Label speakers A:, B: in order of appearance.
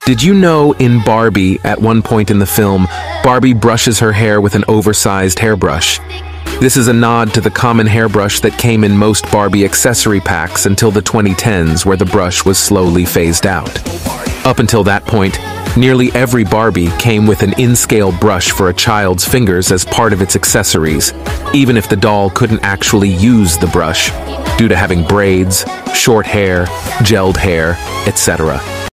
A: Did you know in Barbie, at one point in the film, Barbie brushes her hair with an oversized hairbrush? This is a nod to the common hairbrush that came in most Barbie accessory packs until the 2010s, where the brush was slowly phased out. Up until that point, nearly every Barbie came with an in-scale brush for a child's fingers as part of its accessories, even if the doll couldn't actually use the brush, due to having braids, short hair, gelled hair, etc.